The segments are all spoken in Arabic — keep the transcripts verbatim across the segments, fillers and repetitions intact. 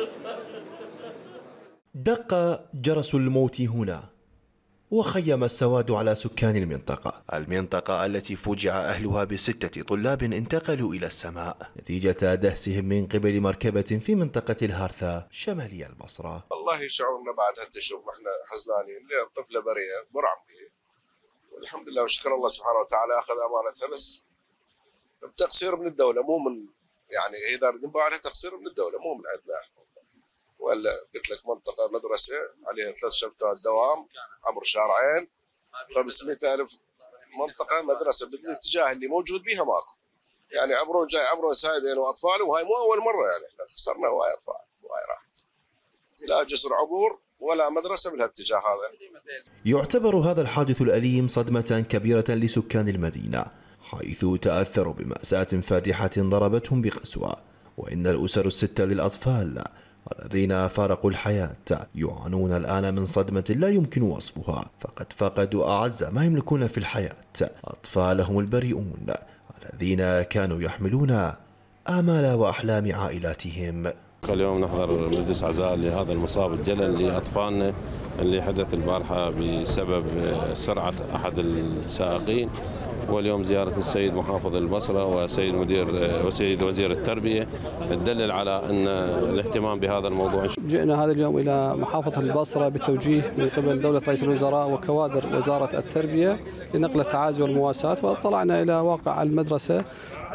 دق جرس الموت هنا، وخيم السواد على سكان المنطقة المنطقة التي فوجع أهلها بستة طلاب انتقلوا إلى السماء نتيجة دهسهم من قبل مركبة في منطقة الهارثة شمالي البصرة. الله يشعرنا بعد هالتشوف، احنا حزنانين لطفلة بريئة مرعم به، والحمد لله وشكر الله سبحانه وتعالى أخذ أمانتها، بس بتقصير من الدولة، مو من يعني إذا نبغى عليه تقصير من الدولة مو من عندنا. ولا قلت لك منطقة مدرسة عليها ثلاث شبكات دوام عبر شارعين، خمسمائة ألف منطقة مدرسة بالاتجاه اللي موجود بيها ماكو، يعني عبرون جاي عبرون سايبين وأطفال، وهاي مو أول مرة، يعني احنا خسرنا هواي أطفال وهاي راحت، لا جسر عبور ولا مدرسة بالاتجاه هذا. يعتبر هذا الحادث الأليم صدمة كبيرة لسكان المدينة، حيث تأثروا بمأساة فادحة ضربتهم بقسوة، وإن الأسر الستة للأطفال الذين فارقوا الحياة يعانون الآن من صدمة لا يمكن وصفها، فقد فقدوا أعز ما يملكون في الحياة، أطفالهم البريئون الذين كانوا يحملون آمال وأحلام عائلاتهم. اليوم نحضر مجلس عزاء لهذا المصاب الجلل لأطفالنا اللي حدث البارحة بسبب سرعة أحد السائقين، واليوم زيارة السيد محافظ البصرة وسيد مدير وسيد وزير التربية تدلل على أن الاهتمام بهذا الموضوع. جئنا هذا اليوم إلى محافظة البصرة بتوجيه من قبل دولة رئيس الوزراء وكوادر وزارة التربية لنقل التعازي والمواساة، واطلعنا إلى واقع المدرسة.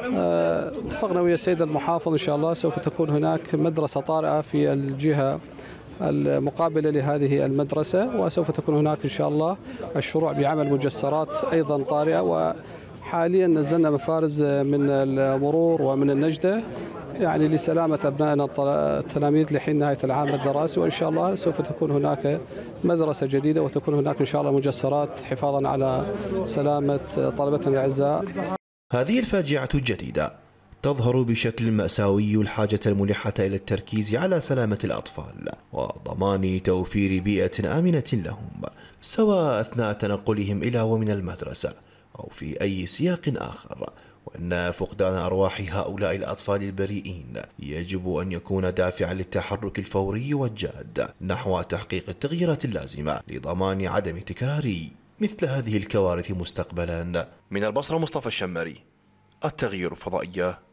اتفقنا ويا السيد المحافظ إن شاء الله سوف تكون هناك مدرسة طارئة في الجهة المقابلة لهذه المدرسة، وسوف تكون هناك إن شاء الله الشروع بعمل مجسرات أيضا طارئة، وحاليا نزلنا مفارز من المرور ومن النجدة يعني لسلامة أبنائنا التلاميذ لحين نهاية العام الدراسي، وإن شاء الله سوف تكون هناك مدرسة جديدة وتكون هناك إن شاء الله مجسرات حفاظا على سلامة طلبتنا الأعزاء. هذه الفاجعة الجديدة تظهر بشكل مأساوي الحاجة الملحة إلى التركيز على سلامة الأطفال وضمان توفير بيئة آمنة لهم، سواء أثناء تنقلهم إلى ومن المدرسة أو في أي سياق آخر، وأن فقدان أرواح هؤلاء الأطفال البريئين يجب أن يكون دافعا للتحرك الفوري والجاد نحو تحقيق التغييرات اللازمة لضمان عدم تكرار مثل هذه الكوارث مستقبلا. من البصرة مصطفى الشمري، التغيير الفضائية.